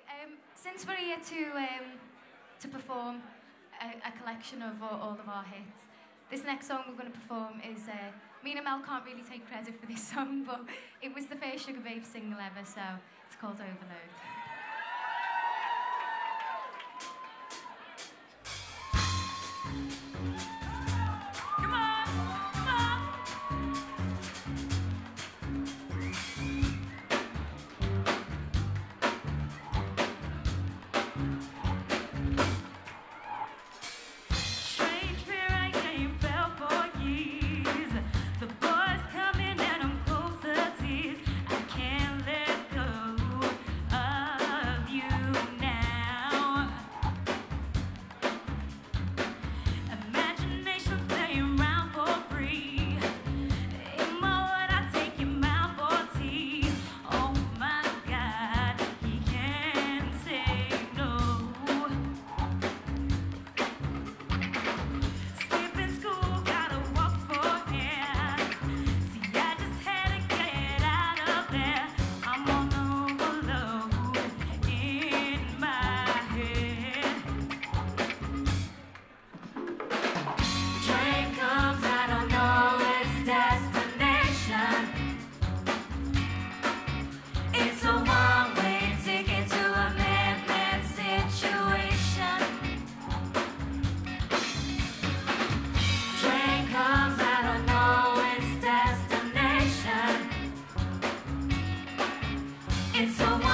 Since we're here to perform a collection of all of our hits, this next song we're going to perform is, me and Mel can't really take credit for this song, but it was the first Sugar Babe single ever, so it's called Overload. It's so